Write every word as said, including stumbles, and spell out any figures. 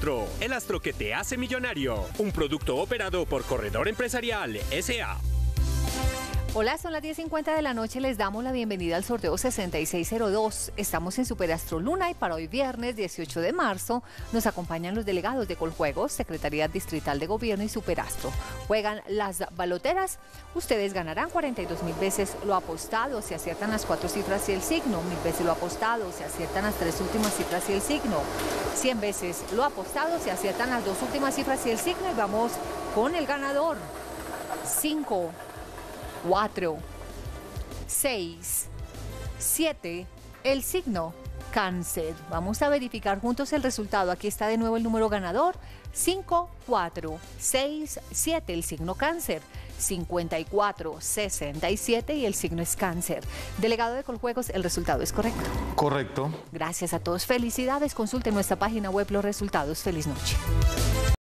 Astro, el astro que te hace millonario. Un producto operado por Corredor Empresarial S A Hola, son las diez cincuenta de la noche, les damos la bienvenida al sorteo sesenta y seis cero dos. Estamos en Superastro Luna y para hoy viernes dieciocho de marzo nos acompañan los delegados de Coljuegos, Secretaría Distrital de Gobierno y Superastro. Juegan las baloteras, ustedes ganarán cuarenta y dos mil veces lo apostado, si aciertan las cuatro cifras y el signo, mil veces lo apostado, si aciertan las tres últimas cifras y el signo, cien veces lo apostado, si aciertan las dos últimas cifras y el signo, y vamos con el ganador. cinco, cuatro, seis, siete, el signo Cáncer. Vamos a verificar juntos el resultado. Aquí está de nuevo el número ganador, cinco, cuatro, seis, siete, el signo Cáncer, cincuenta y cuatro, sesenta y siete y el signo es Cáncer. Delegado de Coljuegos, el resultado es correcto. Correcto. Gracias a todos, felicidades. Consulte nuestra página web los resultados. Feliz noche.